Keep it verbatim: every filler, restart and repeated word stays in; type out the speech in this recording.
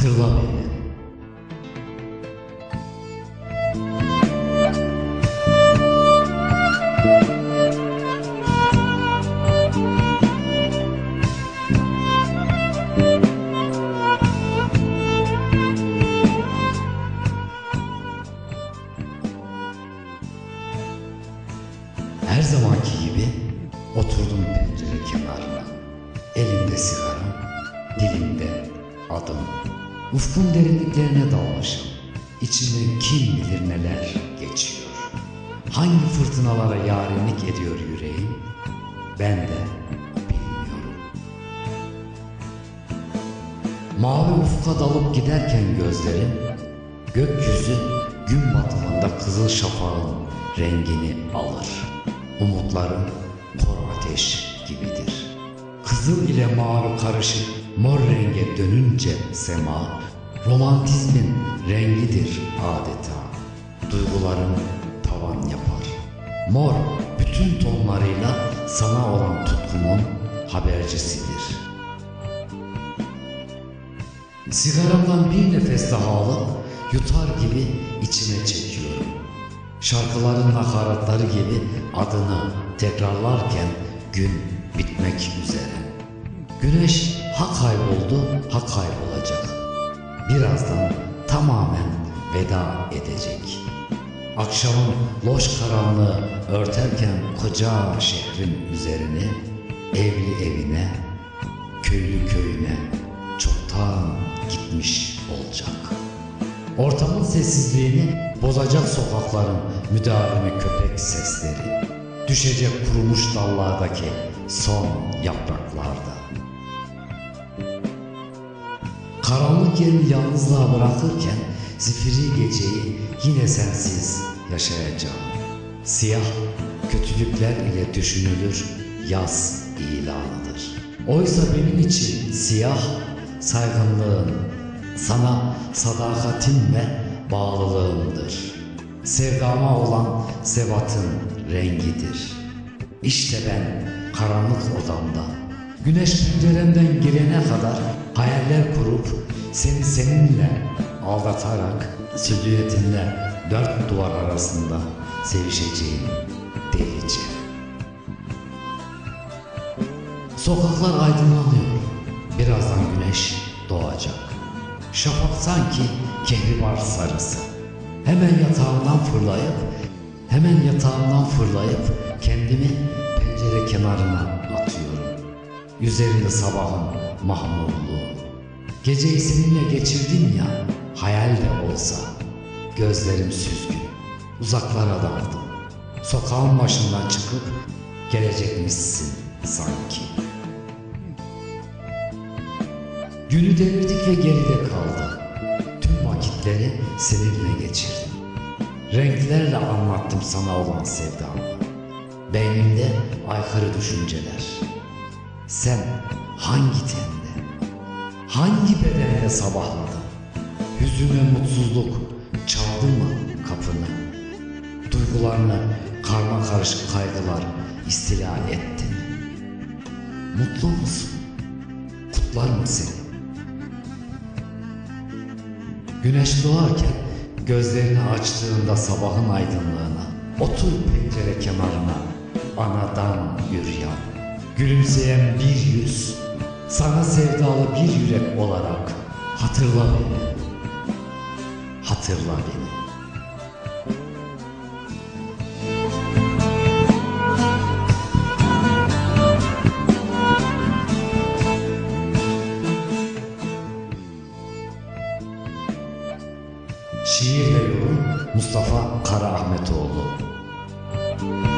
Hatırla beni. Her zamanki gibi oturdum pencere kenarına. Elimde sigaram, dilimde adım. Ufkun derinliklerine dalmışım. İçinde kim bilir neler geçiyor. Hangi fırtınalara yarenlik ediyor yüreğim, ben de bilmiyorum. Mavi ufka dalıp giderken gözlerim, gökyüzü gün batımında kızıl şafağın rengini alır. Umutlarım kor ateş gibidir. Kızıl ile mavi karışık mor renge dönünce sema, romantizmin rengidir adeta. Duygularım tavan yapar. Mor bütün tonlarıyla sana olan tutkumun habercisidir. Sigaramdan bir nefes daha alıp yutar gibi içime çekiyorum. Şarkıların nakaratları gibi adını tekrarlarken gün bitmek üzere. Güneş ha kayboldu ha kaybolacak. Birazdan tamamen veda edecek. Akşamın loş karanlığı örterken koca şehrin üzerini, evli evine, köylü köyüne çoktan gitmiş olacak. Ortamın sessizliğini bozacak sokakların müdavimi köpek sesleri, düşecek kurumuş dallardaki son yapraklarda. Karanlık yerini yalnızlığa bırakırken zifiri geceyi yine sensiz yaşayacağım. Siyah kötülükler ile düşünülür yaz ilanıdır. Oysa benim için siyah saygınlığın, sana sadakatin ve bağlılığımdır. Sevdama olan sebatın rengidir. İşte ben karanlık odamda, güneş penceremden girene kadar hayaller kurup seni seninle aldatarak silüetinle dört duvar arasında sevişeceğim delice. Sokaklar aydınlanıyor. Birazdan güneş doğacak. Şafak sanki kehribar sarısı. Hemen yatağımdan fırlayıp, hemen yatağımdan fırlayıp kendimi pencere kenarına atıyorum. Üzerinde sabahın mahmurluğu. Geceyi seninle geçirdim ya, hayal de olsa. Gözlerim süzgün, uzaklara daldım. Sokağın başından çıkıp gelecekmişsin sanki. Günü devirdik ve geride kaldı. Tüm vakitleri seninle geçirdim. Renklerle anlattım sana olan sevdamı. Beynimde aykırı düşünceler. Sen hangi tende, hangi bedende sabahladın? Hüzün ve mutsuzluk çaldı mı kapını? Duygularını karma karışık kaygılar istila etti mi? Mutlu musun? Kutlar mı seni? Güneş doğarken gözlerini açtığında sabahın aydınlığına, otur pencere kenarına, anadan yürüyen, gülümseyen bir yüz, sana sevdalı bir yürek olarak hatırla beni, hatırla beni. Şiir ve yorum Mustafa Karaahmetoğlu.